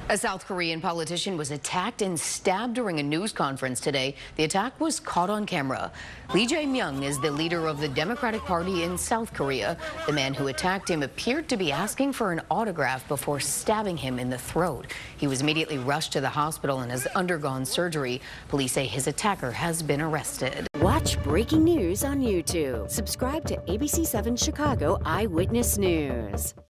A South Korean politician was attacked and stabbed during a news conference today. The attack was caught on camera. Jae-myung is the leader of the Democratic Party in South Korea. The man who attacked him appeared to be asking for an autograph before stabbing him in the throat. He was immediately rushed to the hospital and has undergone surgery. Police say his attacker has been arrested. Watch breaking news on YouTube. Subscribe to ABC7 Chicago Eyewitness News.